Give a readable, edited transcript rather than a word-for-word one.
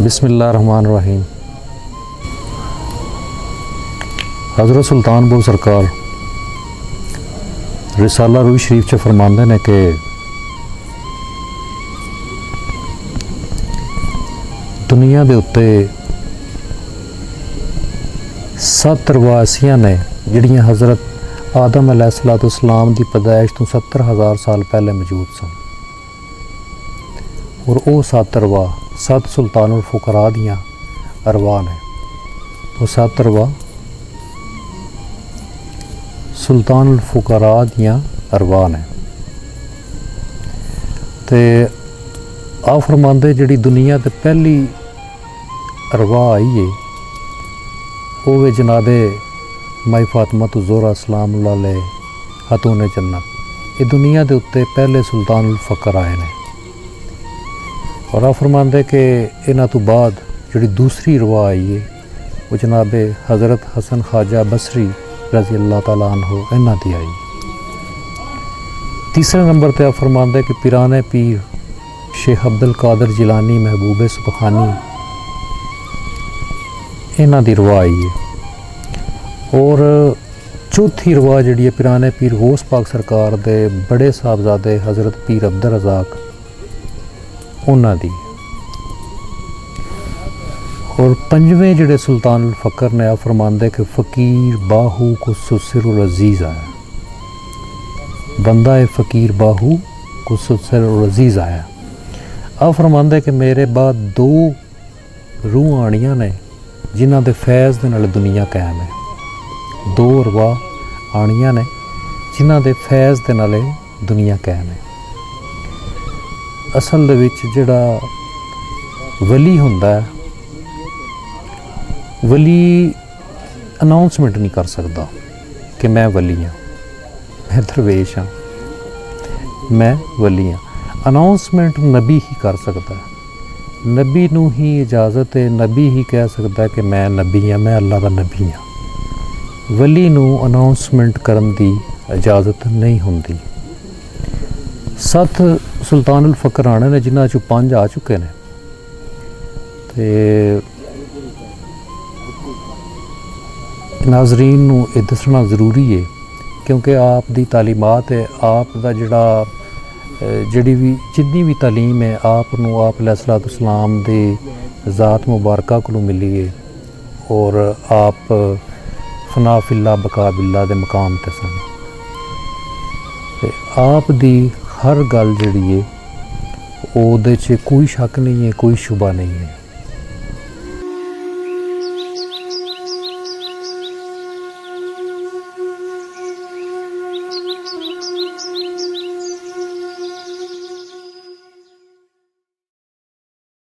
बिस्मिल्लाहिर्रहमानिर्रहीम। हज़रत सुल्तान बहू सरकार रिसाला रूई शरीफ च फरमांदे ने कि दुनिया दे उत्ते 7 रवासियां ने जिहड़ियां हज़रत आदम अलैहिस्सलाम दी पैदाइश तो 70,000 साल पहले मौजूद सन और वो 7 अरवाह 7 सुल्तानुल फुकरा दियां अरवाह ने। वो 7 अरवाह सुल्तानुल फुकरा दियां अरवाह ने। ते आ फरमांदे जिहड़ी दुनिया ते पहली अरवाह आई है वो वे जनाबे माई फातिमा ज़ोहरा सलामुल्लाह अलैह खातून जन्नत। ये दुनिया के उत्ते पहले सुल्तानुल फकर आए ने और आ फरमांदे कि इन्हां तो बाद जिहड़ी दूसरी अरवाह आई है वो जनाबे हज़रत हसन ख्वाजा बसरी रज़ी अल्लाह तआला अन्हु इन्हां दी आई। तीसरे नंबर पर आ फरमांदे कि पिराने पीर शेख अब्दुल कादिर जिलानी महबूब सुबहानी इन्हां दी अरवाह आई है। और चौथी अरवाह जिहड़ी है पिराने पीर गौस पाक सरकार दे बड़े साहबजादे हज़रत पीर अब्दुल रज़ाक उन्हां दी। और पंजवें जिहड़े सुल्तानुल फकर ने आ फरमांदे कि फ़कीर बाहू को सुसिरुल अज़ीज़ आया। बंदा है फ़कीर बाहू को सुसिरुल अज़ीज़ आया। आ फरमांदे कि मेरे बाद 2 रूह आनियां ने जिन्हां दे फैज़ दे नाल दुनिया कायम है। 2 अरवाह आनियां ने जिन्हां दे फैज़ दे नाल दुनिया कायम है। असल दे विच जिहड़ा वली हुंदा है वली अनाउंसमेंट नहीं कर सकता कि मैं वली हाँ, मैं दरवेश हाँ, मैं वली हाँ। अनाउंसमेंट नबी ही कर सकता है। नबी नूं ही इजाज़त है, नबी ही कह सकता है कि मैं नबी हाँ, मैं अल्लाह का नबी हाँ। वली नूं अनाउंसमेंट करन दी इजाज़त नहीं हुंदी। 7 सुल्तानुल फकर आने ने जिन्हां चों 5 आ चुके ने। ते नाज़रीन नूं ये दसना ज़रूरी है क्योंकि आप दी तालीमात है, आप दा जिन्नी भी तालीम है आप नूं आप अलैहिस्सलाम दे ज़ात मुबारका कोलों मिली है और आप फना फिल्ला बका बिल्ला दे मकाम ते सन। ते आप दी हर गल जिहड़ी है ओहदे च कोई शक नहीं है, कोई शुबा नहीं है।